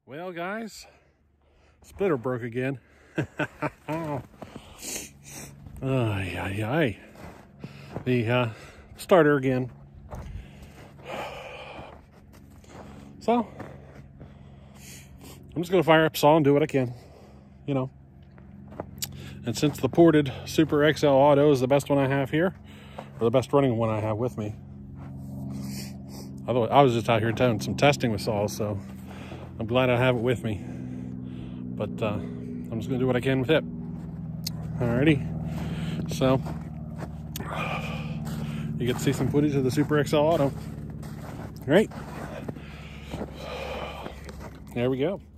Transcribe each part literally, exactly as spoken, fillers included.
Well, guys, splitter broke again. Oh, yeah, yeah. The uh, starter again. So, I'm just going to fire up saw and do what I can, you know. And since the ported Super X L Auto is the best one I have here, or the best running one I have with me, although I was just out here doing some testing with saws, so I'm glad I have it with me. But uh, I'm just going to do what I can with it. Alrighty. So, you get to see some footage of the Super X L Auto. All right. There we go.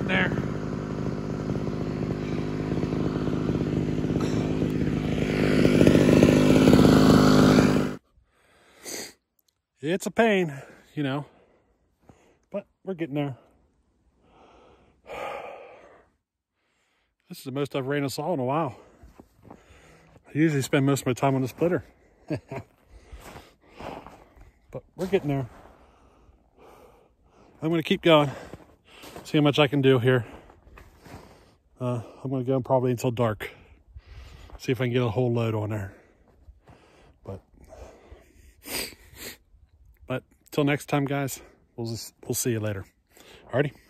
there. It's a pain, you know, but we're getting there. This is the most I've ran a saw in a while. I usually spend most of my time on the splitter. But we're getting there. I'm going to keep going. See how much I can do here. Uh, I'm going to go probably until dark. See if I can get a whole load on there. But, but till next time, guys, we'll, just, we'll see you later. Alrighty.